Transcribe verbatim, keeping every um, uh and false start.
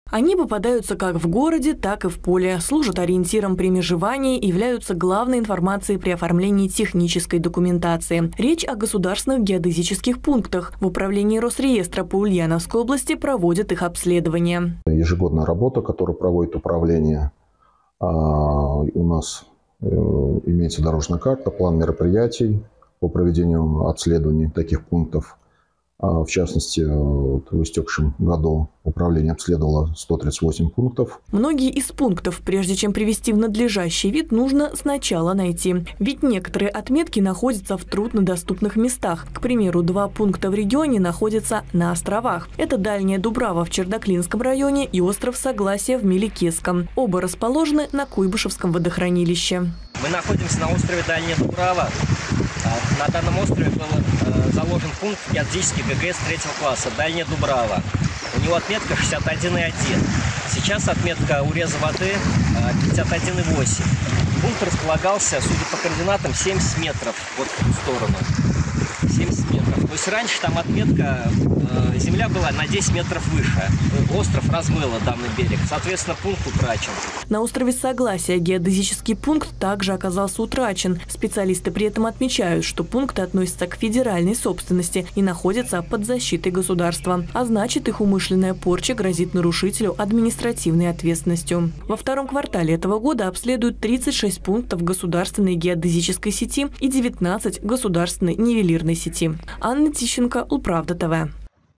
Они попадаются как в городе, так и в поле, служат ориентиром при межевании и являются главной информацией при оформлении технической документации. Речь о государственных геодезических пунктах. В управлении Росреестра по Ульяновской области проводят их обследование. Ежегодная работа, которую проводит управление, у нас имеется дорожная карта, план мероприятий по проведению обследований таких пунктов. В частности, в истекшем году управление обследовало сто тридцать восемь пунктов. Многие из пунктов, прежде чем привести в надлежащий вид, нужно сначала найти. Ведь некоторые отметки находятся в труднодоступных местах. К примеру, два пункта в регионе находятся на островах. Это Дальняя Дубрава в Чердаклинском районе и остров Согласия в Меликесском. Оба расположены на Куйбышевском водохранилище. Мы находимся на острове Дальняя Дубрава. На данном острове был заложен пункт геодезический ГГС третьего класса Дальняя Дубрава. У него отметка шестьдесят один и один. Сейчас отметка уреза воды пятьдесят один и восемь. Пункт располагался, судя по координатам, семьдесят метров вот в ту сторону. семьдесят метров. То есть раньше там отметка, э, земля была на десять метров выше. Остров размыло данный берег. Соответственно, пункт утрачен. На острове Согласия геодезический пункт также оказался утрачен. Специалисты при этом отмечают, что пункты относятся к федеральной собственности и находятся под защитой государства. А значит, их умышленная порча грозит нарушителю административной ответственностью. Во втором квартале этого года обследуют тридцать шесть пунктов государственной геодезической сети и девятнадцать государственной нивелирной сети. Анна Тищенко, Улправда ТВ.